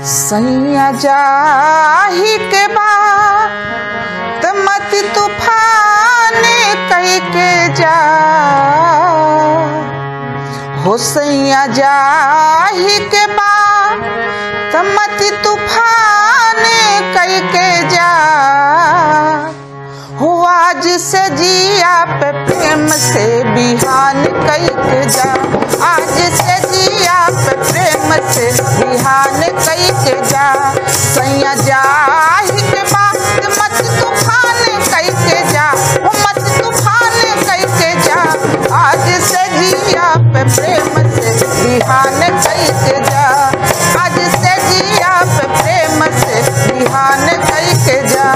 सैया जाही के बाद मत तूफान कह के जा हो सैया जाही के बाद मत तूफान कह के जा हो आज से जिया पे प्रेम से बिहान कह के जा आज से जिया पे प्रेम से बिहान कह के जा सैया जाही के बाद मत तूफान कह के जा मत तूफान कह के जा आज से जिया पे प्रेम से बिहान कह के जा आज से जिया पे प्रेम से बिहान कह के जा।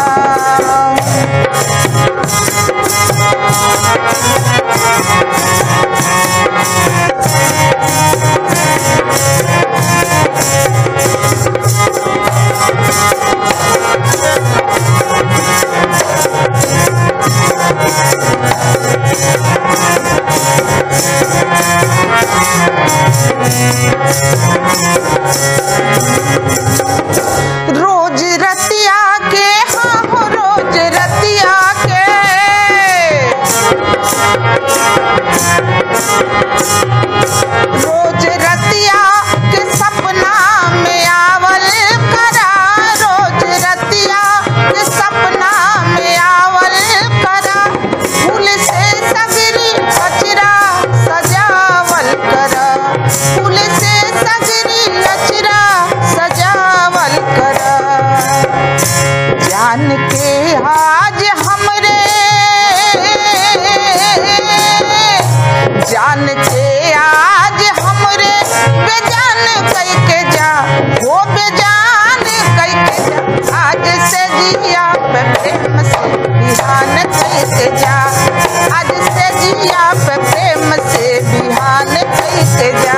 रोज रतिया के हाँ हो रोज रतिया के रोज रतिया के सपना में आवल करा रोज रतिया के सपना में आवल करा फूल से सगरी अचरा सजावल करा फूल से सगरी अचरा सजावल करा जान के आज हमरे जान के आज हमरे बेजान कह के जा वो बेजान कह के जा आज से जिया पे प्रेम से बिहान कह के जा आज से जिया पे प्रेम से बिहान कह के जा।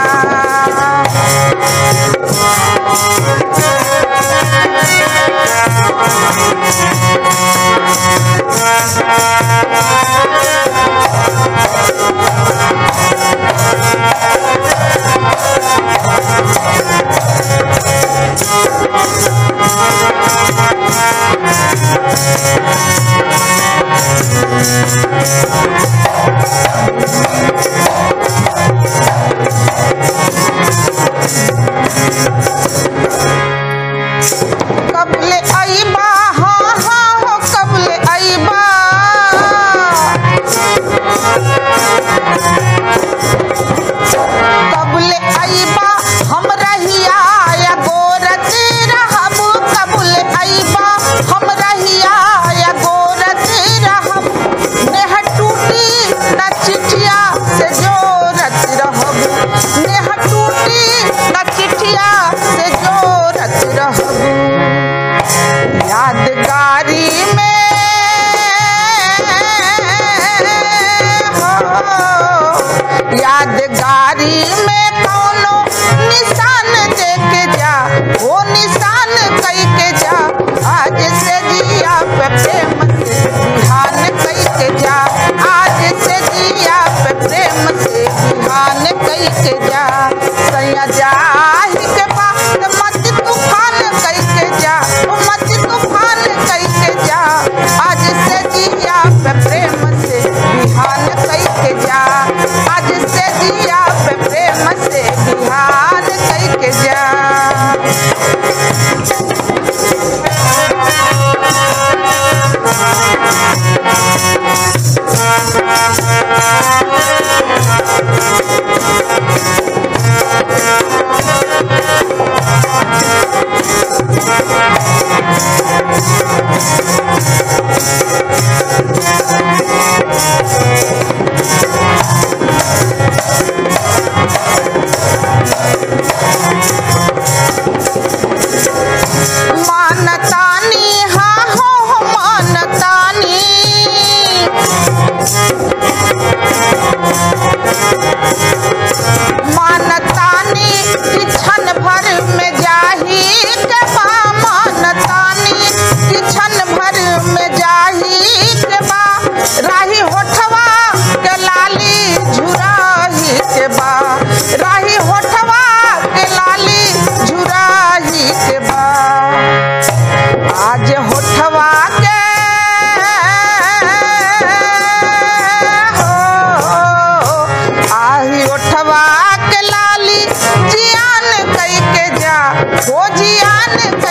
खोजियान